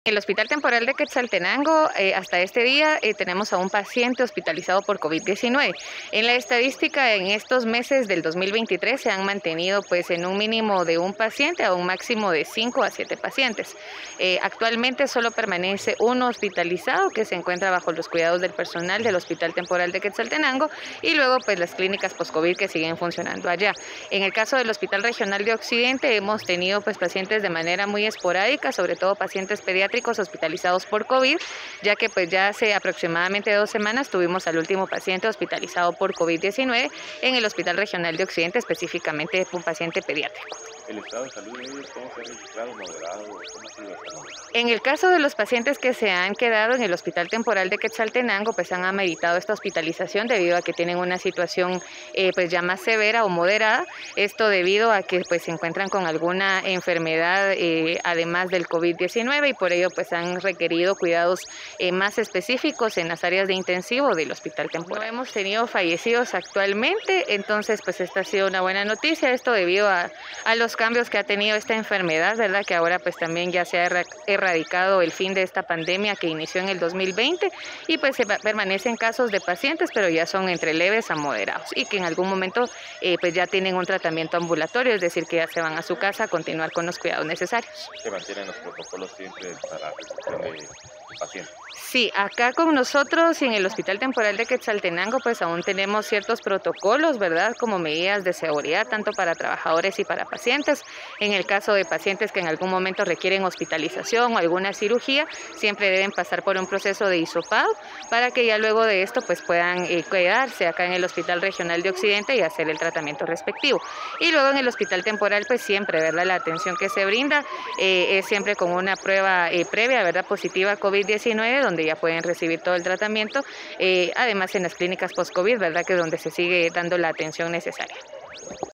En el Hospital Temporal de Quetzaltenango, hasta este día tenemos a un paciente hospitalizado por COVID-19. En la estadística, en estos meses del 2023 se han mantenido pues en un mínimo de un paciente a un máximo de 5 a 7 pacientes. Actualmente solo permanece uno hospitalizado que se encuentra bajo los cuidados del personal del Hospital Temporal de Quetzaltenango y luego pues las clínicas post-COVID que siguen funcionando allá. En el caso del Hospital Regional de Occidente hemos tenido pues pacientes de manera muy esporádica, sobre todo pacientes pediátricos hospitalizados por COVID, ya que pues ya hace aproximadamente 2 semanas tuvimos al último paciente hospitalizado por COVID-19 en el Hospital Regional de Occidente, específicamente un paciente pediátrico. ¿El estado de salud de ellos cómo se ha registrado? ¿Moderado? ¿Cómo ha sido hasta ahora? En el caso de los pacientes que se han quedado en el Hospital Temporal de Quetzaltenango, pues han ameritado esta hospitalización debido a que tienen una situación pues ya más severa o moderada. Esto debido a que pues se encuentran con alguna enfermedad además del COVID-19 y por ello pues han requerido cuidados más específicos en las áreas de intensivo del Hospital Temporal. No hemos tenido fallecidos actualmente, entonces pues esta ha sido una buena noticia. Esto debido a los cambios que ha tenido esta enfermedad, ¿verdad? Que ahora pues también ya se ha erradicado el fin de esta pandemia que inició en el 2020 y pues permanecen casos de pacientes, pero ya son entre leves a moderados y que en algún momento pues ya tienen un tratamiento ambulatorio, es decir, que ya se van a su casa a continuar con los cuidados necesarios. ¿Se mantienen los protocolos siempre para recepción de pacientes? Sí, acá con nosotros y en el Hospital Temporal de Quetzaltenango pues aún tenemos ciertos protocolos, ¿verdad? Como medidas de seguridad tanto para trabajadores y para pacientes. En el caso de pacientes que en algún momento requieren hospitalización o alguna cirugía, siempre deben pasar por un proceso de hisopado para que ya luego de esto pues puedan quedarse acá en el Hospital Regional de Occidente y hacer el tratamiento respectivo. Y luego en el Hospital Temporal pues siempre, ¿verdad? La atención que se brinda es siempre con una prueba previa, ¿verdad? Positiva COVID-19, donde ya pueden recibir todo el tratamiento, además en las clínicas post-COVID, ¿verdad? Que es donde se sigue dando la atención necesaria.